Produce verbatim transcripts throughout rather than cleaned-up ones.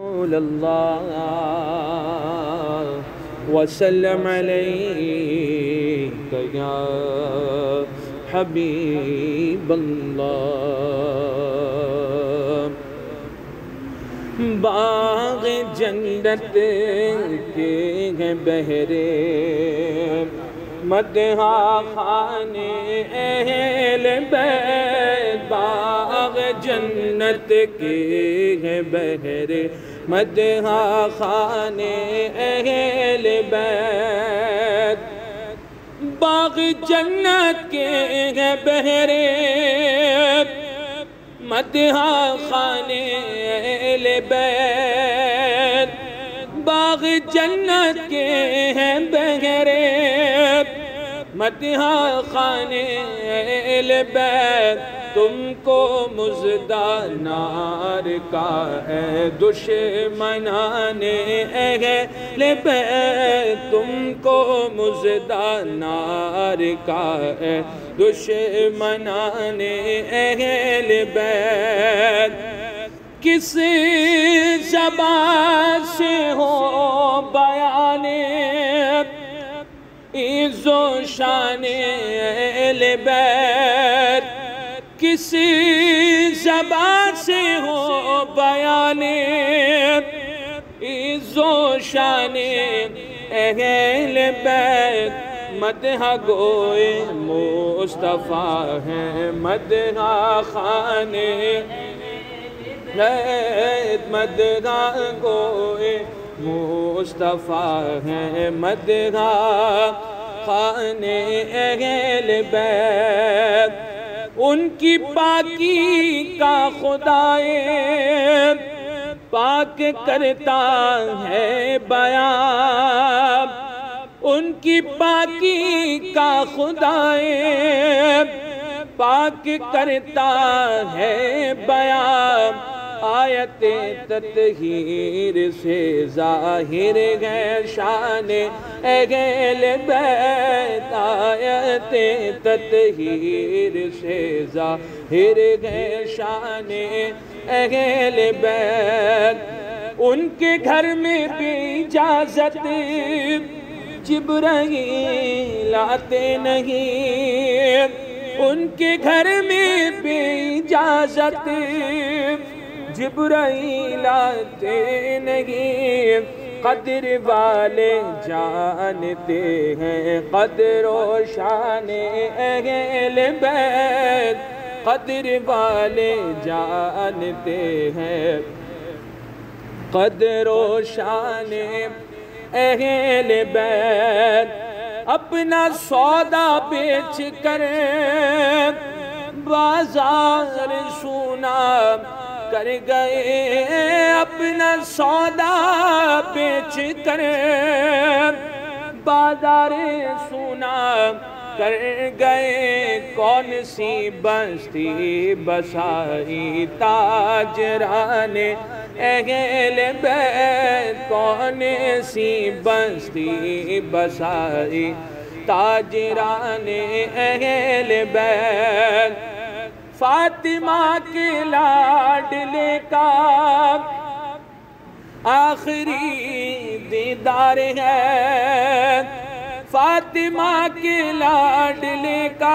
اللہ وسلم علیک یا حبیب اللہ۔ باغ جنت کے ہیں بہرے مدح خانے اہل بیت، باغ جنت کے ہیں بہرے مدح خانے اہل بیت، باغ جنت کے ہیں بہرے مدح خانے اہل بیت، باغ جنت کے ہیں بہرے مدح خانے اہل بیت، تم کو مژدہ نار کا ہے دشمنان اہل بیت، تم کو مژدہ نار کا ہے دشمنان اہل بیت۔ کس زبان سے ہو بیان عز و شان اہل بیت، کس زبان سے ہو بیان عز و شان اہل بیت، مدح گوئے مصطفیٰ ہیں مدح خانے مدح گوئے مصطفیٰ ہیں مدح خانے اہل بیت، ان کی پاکی کا خدائے پاک کرتا ہے بیان، ان کی پاکی کا خدائے پاک کرتا ہے بیان، آیت تطہیر سے ظاہر ہے شان اہل بیت، آیت تطہیر سے ظاہر ہے شان اہل بیت، ان کے گھر میں بھی اجازت جبرائیل آتے نہیں، ان کے گھر میں بے اجازت جبرائیل آتے نہیں، قدر والے جانتے ہیں قدر و شان اہل بیت، قدر والے جانتے ہیں قدر و شان اہل بیت، اپنا سودا بیچ کر بازار سونا کر گئے، اپنا سودا بیچ کر بازار سونا کر گئے، کون سی بستی بسائی تاجران اہل بیت، کون سی بستی بسائی تاجران اہل بیت، فاطمہ کے لاڈلے کا آخری دیدار ہے، فاطمہ کے لاڈلے کا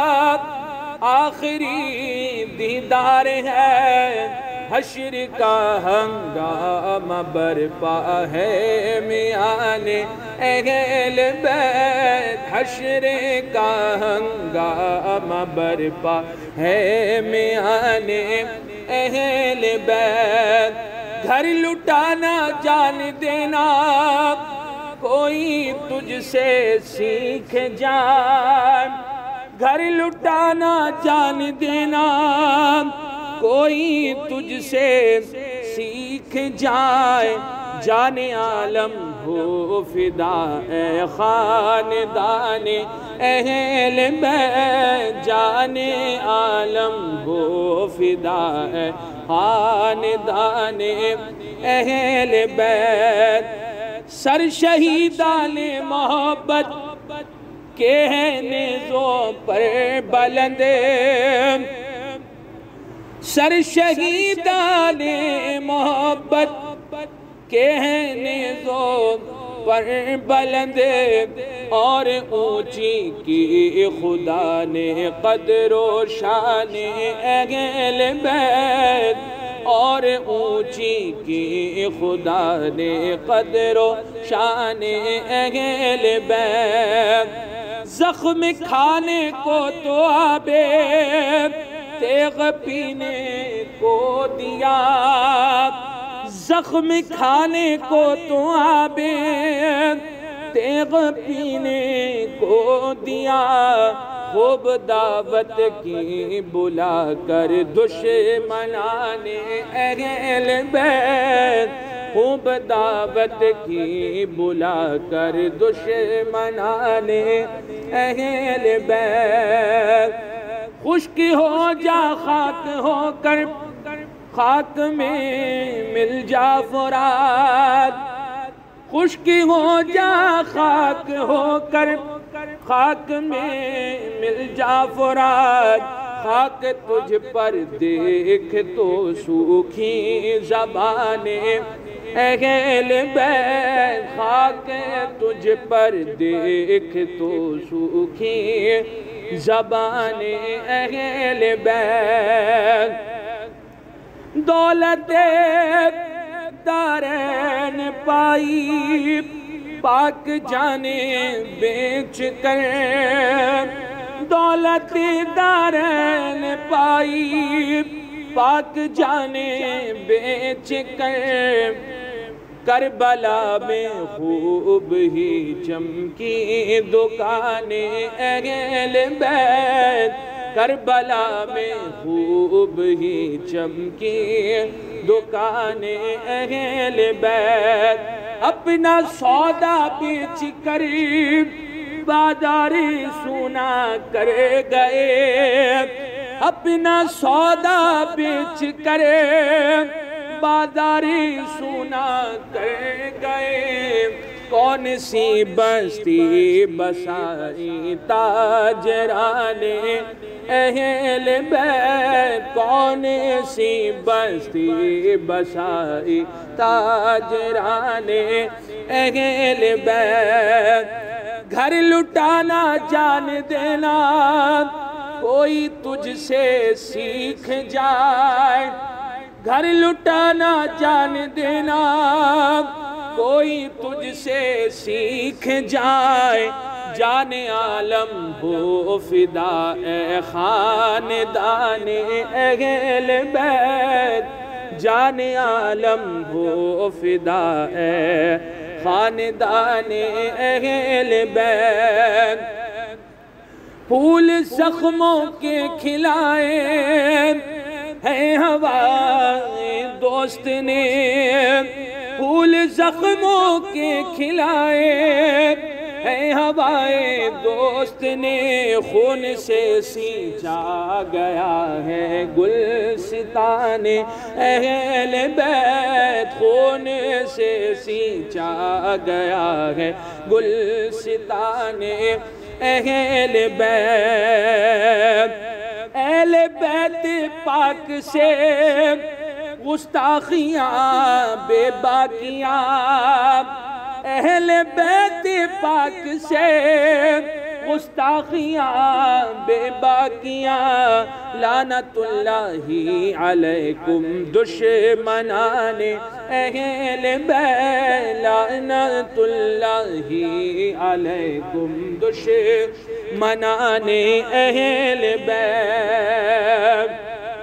آخری دیدار ہے، حشر کا ہنگامہ برپا ہے میان اہل بیت، حشر کا ہنگامہ برپا ہے میان اہل بیت، گھر لٹانا جان دینا کوئی تجھ سے سیکھ جائے، گھر لٹانا جان دینا کوئی تجھ سے سیکھ جائے، جان عالم ہو فدا اے خاندان اہل بیت، جان عالم ہو فدا اے خاندان اہل بیت، سر شہیدان محبت کے ہیں نیزوں پر بلند، سر شہیدان محبت کے ہیں نیزوں پر بلند اور اونچی کی خدا نے قدر و شان اہل بیت، اور اونچی کی خدا نے قدر و شان اہل بیت۔ زخم کھانے کو تو آبے تیغ پینے کو دیا، زخم کھانے کو تو آبے تیغ پینے کو دیا، خوب دعوت کی بلا کر دشمنان اہل بیت، خوب دعوت کی بلا کر دشمنان اہل بیت۔ خشک ہو جا خاک ہو کر خاک میں مل جا فرات، خشک ہو جا خاک ہو کر خاک میں مل جا فرات، خاک تجھ پر دیکھ تو سوکھی زبانیں اہل بیت، خاک تجھ پر دیکھ تو سوکھی زبانیں اہل بیت۔ دولت دارین پائی پاک جانے بیچ کر، دولت دارین پائی پاک جانے بیچ کر، کربلا میں خوب ہی چمکی دکانیں اہل بیت، کربلا میں خوب ہی چمکی دکانیں اہل بیت۔ اپنا سودا بیچ کر بازاری سونا کر گئے، اپنا سودا بیچ کر بازاری سونا کر گئے، کون سی بستی بسائی تاجران اہل بیت، کون سی بستی بسائی تاجران اہل بیت۔ گھر لٹانا جان دینا کوئی تجھ سے سیکھ جائے، گھر لٹانا جان دینا کوئی تجھ سے سیکھ جائے، جان عالم ہو فدا اے خاندان اہل بیت، جان عالم ہو فدا اے خاندان اہل بیت۔ پھول زخموں کے کھلائے ہیں ہوائے دوست نے، پھول زخموں کے کھلائے ہیں ہوائے دوست نے، خون سے سینچا گیا ہے گلستان اہل بیت، خون سے سینچا گیا ہے گلستان اہل بیت۔ اہل بیت پاک سے گستاخیاں بے باکیاں، اہل بیت پاک سے گستاخیاں بے باکیاں، لعنت اللہ علیکم دشمنان اہل بیت، لعنت اللہ علیکم دشمنان اہل بیت۔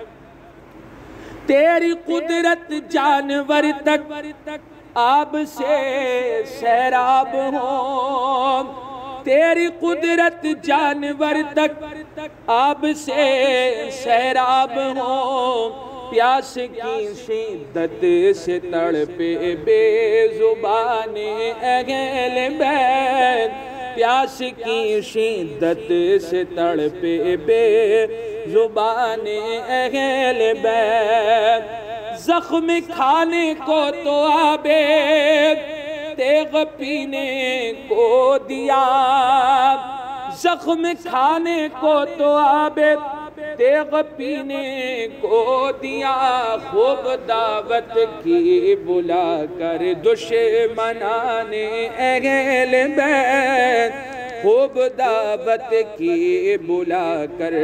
تیری قدرت جانور تک آب سے سیراب ہو، تیری قدرت جانور تک آب سے سیراب ہو، پیاس کی شدت سے تڑپے بے زبان اہل بیت، پیاس کی شدت سے تڑپے بے زبان اہل بیت۔ زخم کھانے کو تو آبے تیغ پینے کو دیا، زخم کھانے کو تو آبے تیغ پینے کو دیا خوب دعوت کی بلا کر دشمنان اہل بیت خوب دعوت کی بلا کر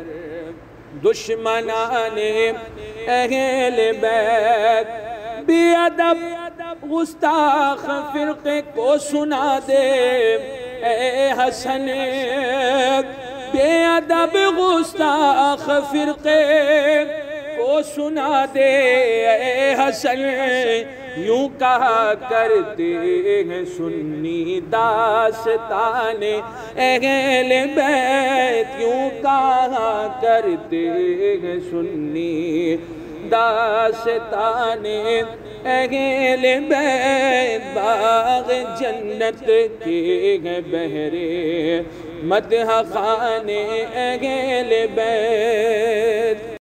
دشمنان اہل بیت بے ادب گستاخ فرقے کو سنا دے اے حسن بے ادب گستاخ فرقے کو سنا دے اے حسن یوں کہا کرتے ہیں سنی داستان اہل بیت یوں کہا کرتے ہیں سنی داستان اہل بیت باغ جنت کے ہیں بہرے مدح خانے اہل بیت